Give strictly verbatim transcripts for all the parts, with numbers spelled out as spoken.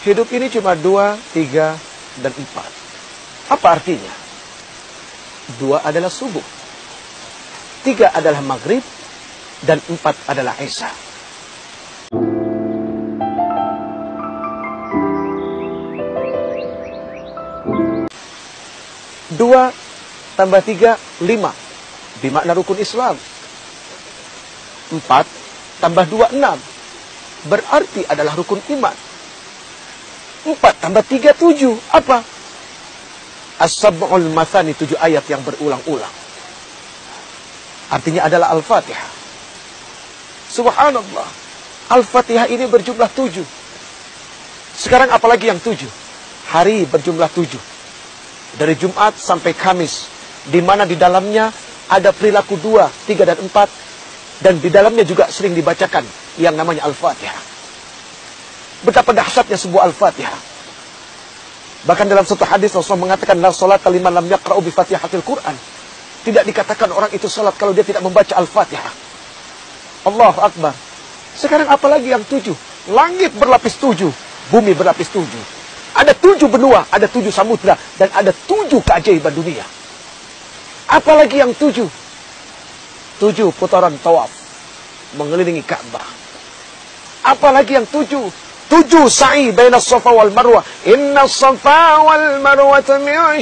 Hidup ini cuma dua, tiga, dan empat. Apa artinya? Dua adalah subuh, tiga adalah maghrib, dan empat adalah isya. Dua tambah tiga, lima. Bermakna rukun Islam. Empat tambah dua, enam. Berarti adalah rukun iman. Empat tambah tiga, tujuh. Apa? As-sab'ul mathani, tujuh ayat yang berulang-ulang. Artinya adalah Al-Fatihah. Subhanallah. Al-Fatihah ini berjumlah tujuh. Sekarang apalagi yang tujuh? Hari berjumlah tujuh. Dari Jumat sampai Kamis. Di mana di dalamnya ada perilaku dua, tiga, dan empat. Dan di dalamnya juga sering dibacakan yang namanya Al-Fatihah. Betapa dahsyatnya sebuah Al-Fatihah. Bahkan dalam satu hadis Rasulullah mengatakan, la salata liman lam yaqra'u bi Fatihatil Quran. Tidak dikatakan orang itu salat kalau dia tidak membaca Al-Fatihah. Allahu Akbar. Sekarang apalagi yang tujuh? Langit berlapis tujuh, bumi berlapis tujuh. Ada tujuh benua, ada tujuh samudra, dan ada tujuh keajaiban dunia. Apalagi yang tujuh? Tujuh putaran tawaf mengelilingi Ka'bah. Apalagi yang tujuh? Tujuh sa'i baina Safa wal Marwah. Inna Safa wal Marwah min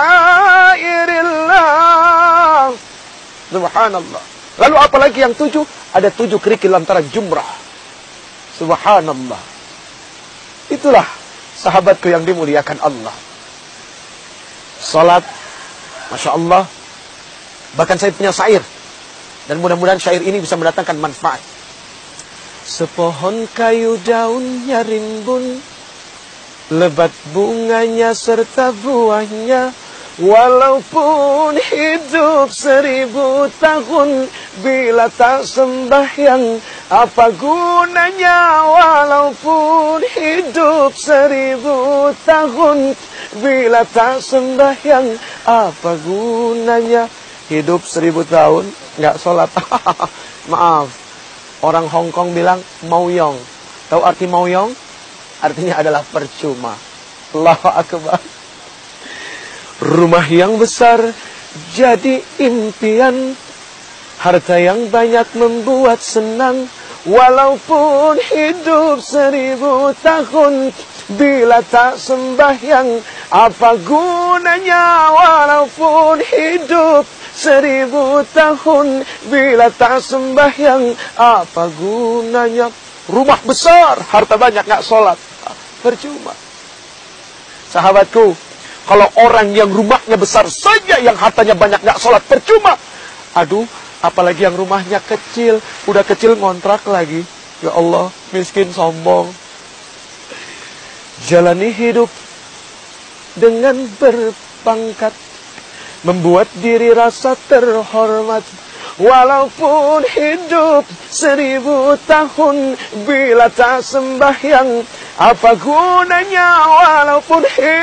sya'airillah. Subhanallah. Lalu apalagi yang tujuh? Ada tujuh kerikil lantaran jumrah. Subhanallah. Itulah sahabatku yang dimuliakan Allah. Salat, Masya Allah. Bahkan saya punya syair. Dan mudah-mudahan syair ini bisa mendatangkan manfaat. Sepohon kayu daunnya rimbun, lebat bunganya serta buahnya. Walaupun hidup seribu tahun, bila tak sembahyang, apa gunanya? Walaupun hidup seribu tahun, bila tak sembahyang, apa gunanya? Hidup seribu tahun, nggak sholat. Maaf. Orang Hong Kong bilang maoyong. Tahu arti maoyong? Artinya adalah percuma. Allahu Akbar. Rumah yang besar jadi impian, harta yang banyak membuat senang. Walaupun hidup seribu tahun, bila tak sembahyang, apa gunanya? Walaupun hidup seribu tahun, bila tak sembahyang, apa gunanya? Rumah besar, harta banyak, nggak sholat, percuma. Sahabatku, kalau orang yang rumahnya besar saja, yang hartanya banyak, nggak sholat, percuma. Aduh, apalagi yang rumahnya kecil, udah kecil ngontrak lagi. Ya Allah, miskin sombong. Jalani hidup dengan berpangkat, membuat diri rasa terhormat. Walaupun hidup seribu tahun, bila tak sembahyang, apa gunanya? Walaupun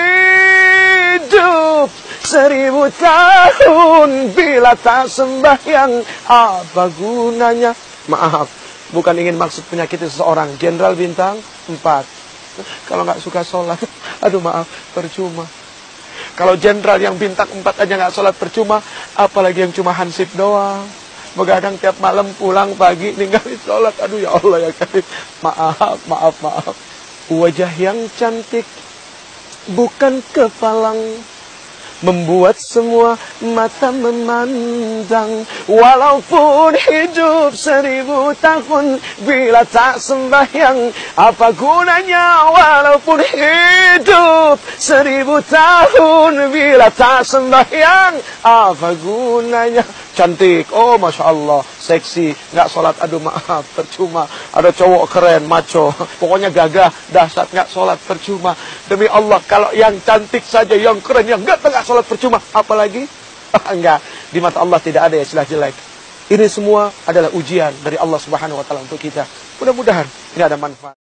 hidup seribu tahun, bila tak sembahyang, apa gunanya? Maaf, bukan ingin maksud penyakiti seseorang. Jenderal bintang empat, kalau nggak suka sholat, aduh maaf, percuma. Kalau jenderal yang bintang empat aja nggak sholat, percuma. Apalagi yang cuma hansip doang, begadang tiap malam, pulang pagi, ninggalin sholat. Aduh ya Allah ya Karim. Maaf, maaf, maaf. Wajah yang cantik bukan kepalang, membuat semua mata memandang. Walaupun hidup seribu tahun, bila tak sembahyang, apa gunanya? Walaupun hidup seribu tahun, bila tak sembahyang, apa gunanya? Cantik, oh Masya Allah, seksi, nggak sholat, aduh maaf, percuma. Ada cowok keren, maco, pokoknya gagah, dahsyat, nggak sholat, percuma. Demi Allah, kalau yang cantik saja, yang keren, yang nggak tengah sholat, percuma. Apalagi? Enggak, di mata Allah tidak ada istilah jelek. Ini semua adalah ujian dari Allah Subhanahu Wa Taala untuk kita. Mudah-mudahan ini ada manfaat.